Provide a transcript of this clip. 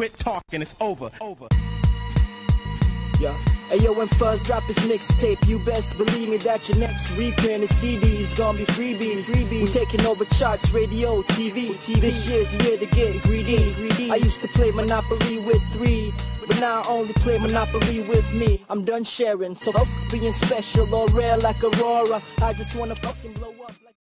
quit talking, it's over. Yeah. Ayo, when Fuzz drop his mixtape, you best believe me that your next reprint of CDs gonna be freebies. We taking over charts, radio, TV. This year's the year to get greedy. I used to play Monopoly with 3, but now I only play Monopoly with me. I'm done sharing, so fuck being special or rare like Aurora. I just wanna fucking blow up like